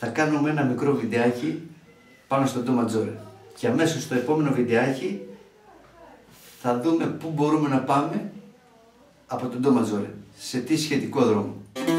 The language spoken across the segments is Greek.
θα κάνουμε ένα μικρό βιντεάκι πάνω στο ντο ματζόρε. Και αμέσως στο επόμενο βιντεάκι θα δούμε πού μπορούμε να πάμε από τον ντο ματζόρε, σε τι σχετικό δρόμο.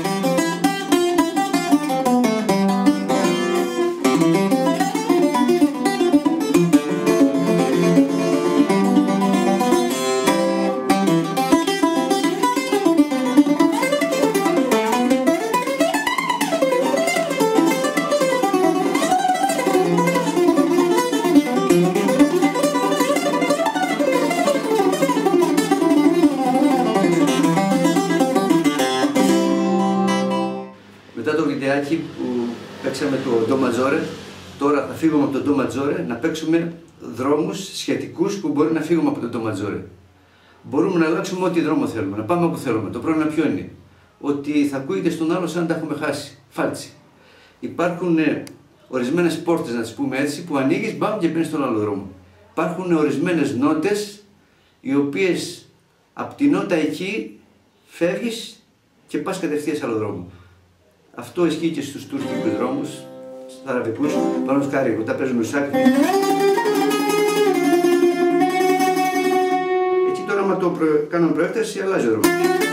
Μετά το βιντεάκι που παίξαμε το ντο ματζόρε, τώρα θα φύγουμε από το ντο ματζόρε να παίξουμε δρόμους σχετικούς που μπορεί να φύγουμε από το ντο ματζόρε. Μπορούμε να αλλάξουμε ό,τι δρόμο θέλουμε, να πάμε όπου θέλουμε. Το πρόβλημα ποιο είναι? Ότι θα ακούγεται στον άλλο σαν να τα έχουμε χάσει. Φάλτσι. Υπάρχουν ορισμένες πόρτες, να τις πούμε έτσι, που ανοίγεις, μπαμ, και μπαίνεις στον άλλο δρόμο. Υπάρχουν ορισμένες νότες, οι οποίες από τη νότα εκεί φεύγεις και πας κατευθείαν σε άλλο δρόμο. Αυτό ισχύει και στους τουρκικούς δρόμους, στους αραβικούς, παραδείγματος χάρη, όταν παίζουμε σάκ. Εκεί τώρα, άμα το κάνουμε προέφταση, αλλάζει ο δρόμος.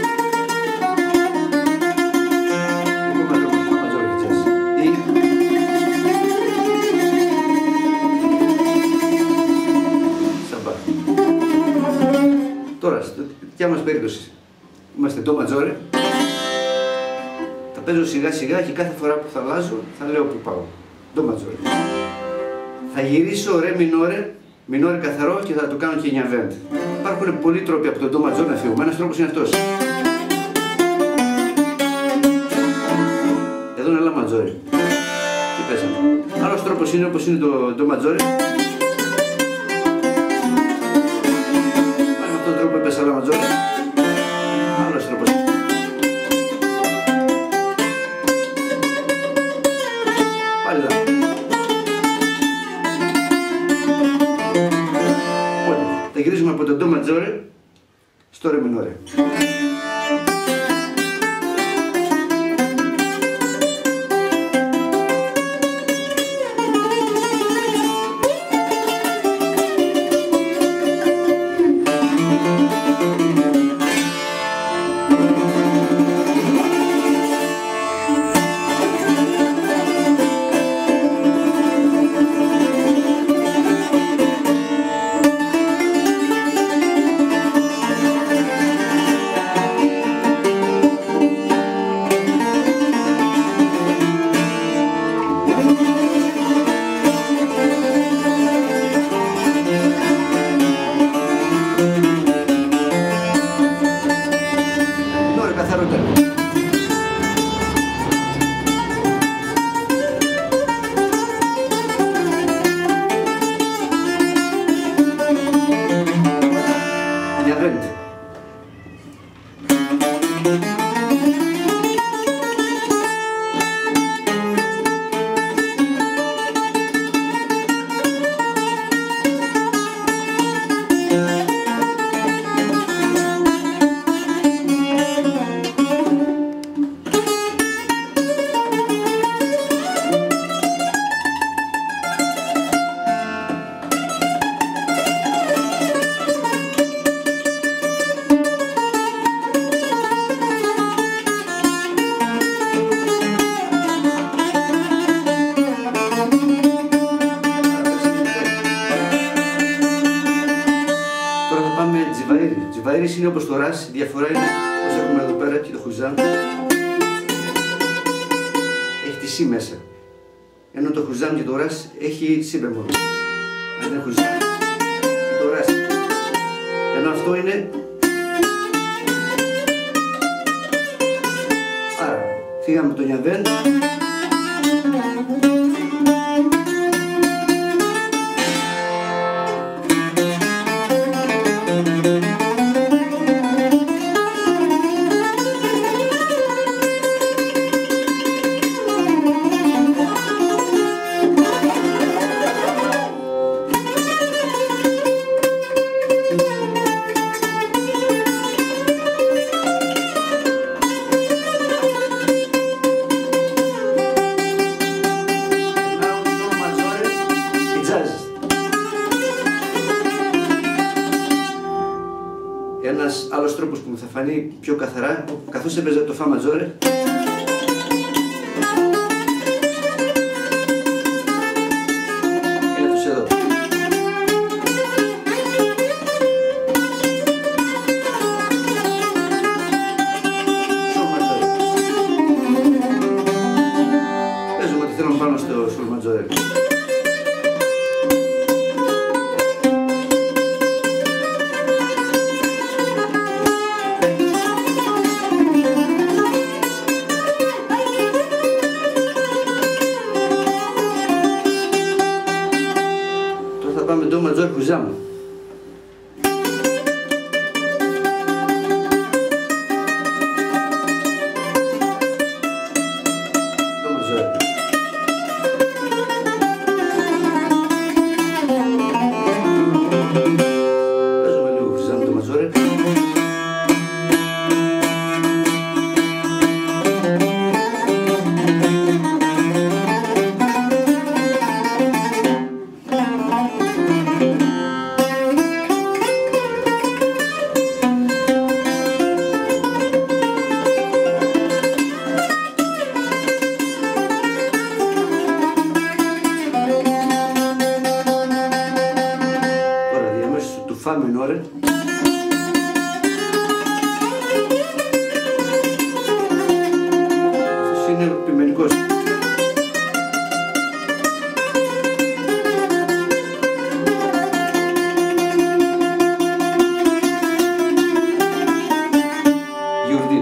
Τώρα, στη δικιά μας περίπτωση, είμαστε ντο ματζόρε. Θα παίζω σιγά σιγά και κάθε φορά που θα αλλάζω θα λέω που πάω. Ντο ματζόρε. Θα γυρίσω ρε μινόρε, μινόρε καθαρό, και θα το κάνω και νιαβέντ. Υπάρχουν πολλοί τρόποι από το ντο ματζόρε να φύγουμε. Ένας τρόπος είναι αυτός. Εδώ είναι λα ματζόρε. Τι πέσαμε. Άλλος τρόπος είναι όπως είναι το ντο ματζόρε. Πάλι με αυτόν τον τρόπο έπεσα λα ματζόρε. Άλλος τρόπος. Πάλι λα. Οπότε, θα γυρίζουμε από το ντο ματζόρε στο ρε μινόρε. Τζιβαΐρις είναι όπως το ρας, η διαφορά είναι όπως έχουμε εδώ πέρα και το χουζάμ. Έχει τη σι μέσα. Ενώ το χουζάμ και το ρας έχει σι μπεμόλ. Αν είναι χουζάμ και το ρας. Ενώ αυτό είναι. Άρα, φύγαμε το νιαβέν. άλλος τρόπος που θα φανεί πιο καθαρά, καθώς έπαιζα το Φα ματζόρε. Είναι αυτός εδώ. Σολ ματζόρε. Παίζουμε ό,τι θέλουμε πάνω στο σολ ματζόρε. Πάμε ντο ματζόρ χουζάμ. Ντο ματζόρ. Παίζουμε λίγο χουζάμ το ματζόρ. Φα μινόρε. Αυτός είναι επιμενικός. Γιουρδίν.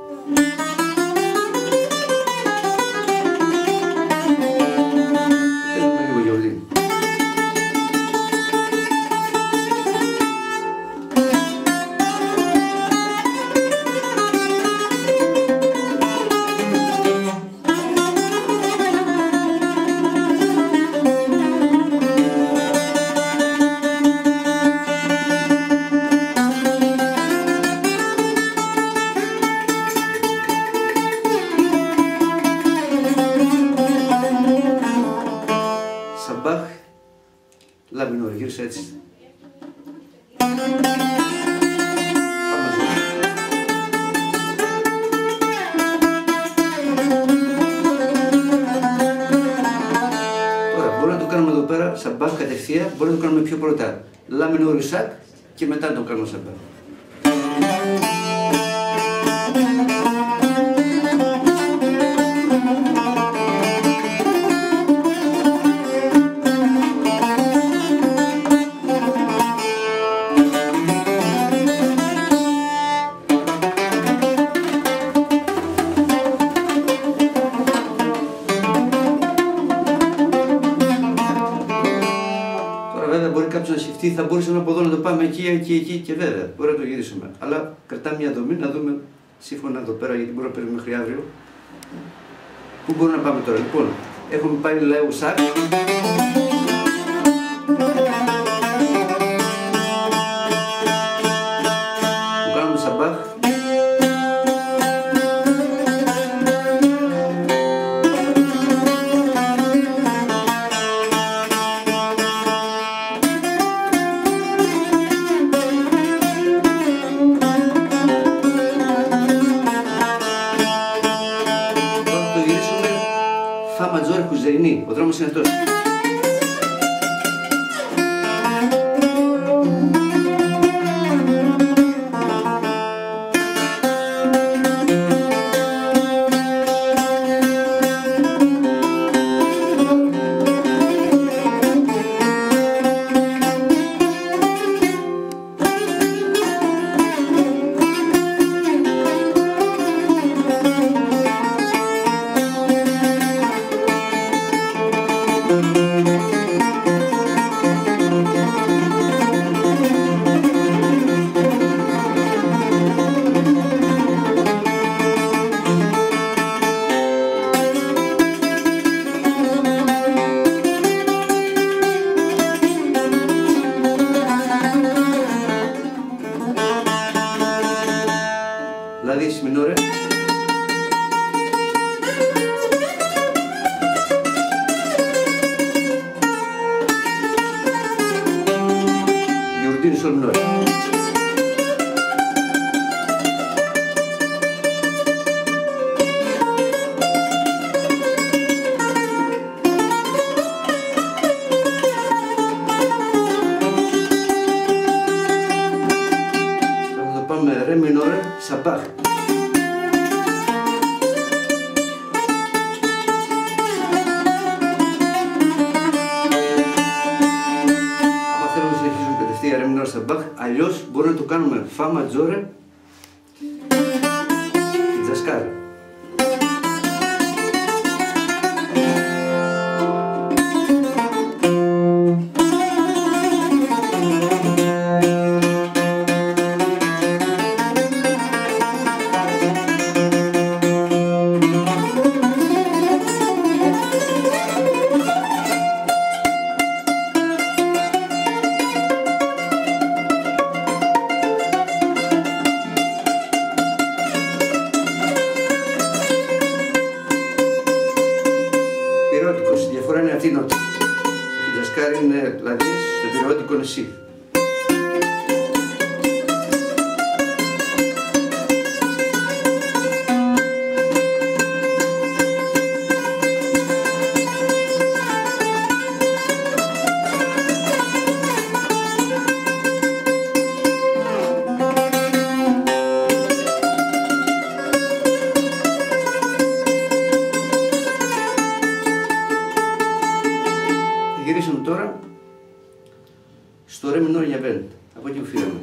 Παίζουμε λίγο γιουρδίν. Σαμπάχ, λα μινόρ, γύρισε έτσι. Τώρα μπορούμε να το κάνουμε εδώ πέρα, σαμπάχ κατευθείαν, μπορούμε να το κάνουμε πιο πρώτα. Λα μινόρ ρισάκ και μετά να το κάνουμε σαμπάχ. Βέβαια μπορεί κάποιος να σκεφτεί, θα μπορούσαμε από εδώ να το πάμε εκεί και βέβαια μπορεί να το γυρίσουμε. Αλλά κρατάμε μια δομή να δούμε σύμφωνα εδώ πέρα, γιατί μπορούμε να παίρνουμε μέχρι αύριο. Πού μπορούμε να πάμε τώρα, λοιπόν. Έχουμε πάει λαού σακ. Το κάνουμε σαμπάχ. Φα ματζόρ χουζεϊνί, ο δρόμος είναι αυτός. Thank you. στον Μπαχ, αλλιώς μπορούμε να το κάνουμε φα ματζόρε και τζασκάρ. Η διαφορά είναι αυτή η νότα. Η τζασκάρ είναι δηλαδή στο περιόδικο είναι σι. Γυρίσουμε τώρα στο ρε μινόρ για βέντ, από εκεί που φύγαμε.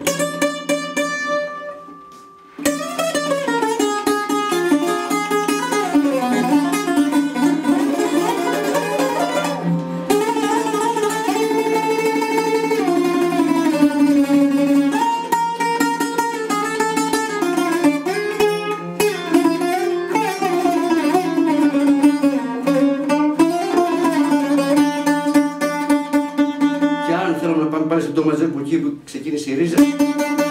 Θέλουμε να πάμε πάλι στο ντο ματζόρ που εκεί που ξεκίνησε η ρίζα.